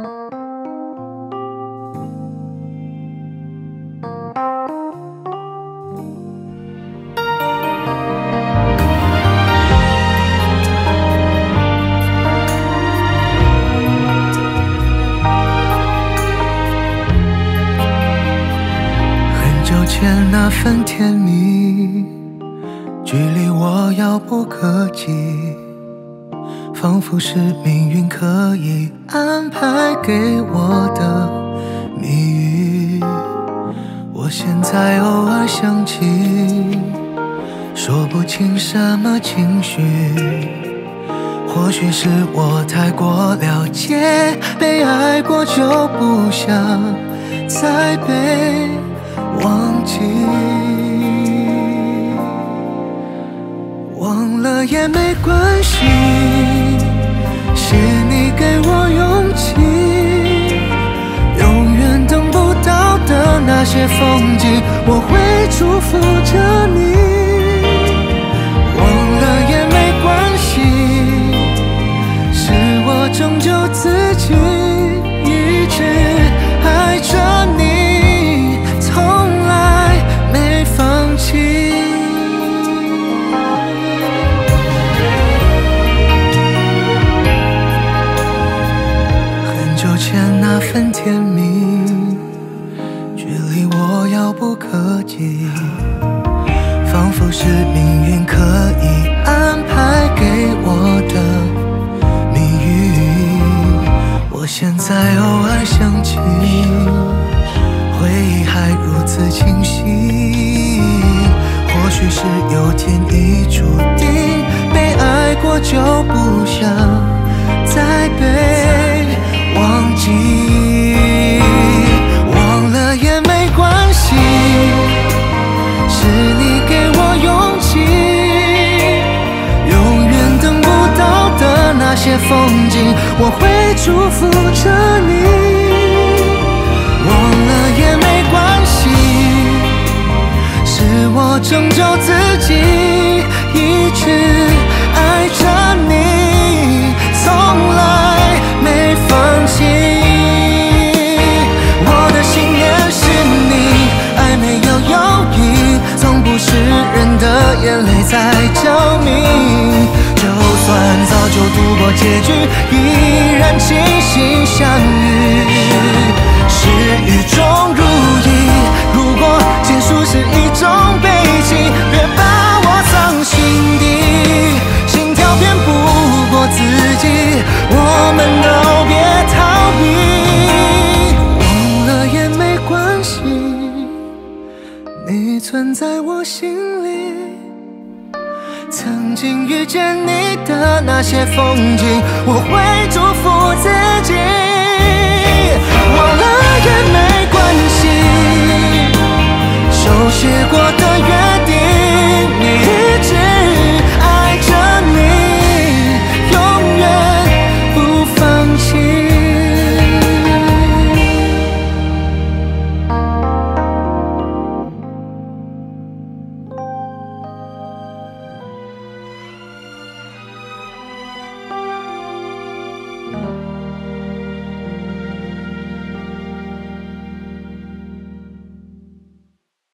那份甜蜜，距离我遥不可及，仿佛是命运刻意安排给我的谜语。我现在偶尔想起，说不清什么情绪，或许是我太过了解，被爱过就不想再被忘记，忘了也没关系，是你给我勇气，永远等不到的那些风景，我会祝福着你。忘了也没关系，是我拯救自己，一直爱着你，很久前那份甜蜜，距离我遥不可及，仿佛是命运刻意安排给我的谜语。我现在偶尔想起，回忆还如此清晰，或许是有天已注定，被爱过就不想再被忘记。忘了也没关系，是你给我勇气，永远等不到的那些风景，我会祝福着你。忘了也没关系，是我拯救自己，一直爱着你，从来没放弃。我的信念是你，爱没有犹豫，从不是人的眼泪在证明。就算早就度过结局，依然庆幸相遇，是雨中如意。如果结束是一种悲剧，别把我藏心底，心跳骗不过自己，我们都别逃避。忘了也没关系，你存在我心里，曾经遇见你的那些风景，我会祝福自己。忘了也没关系，手写过的约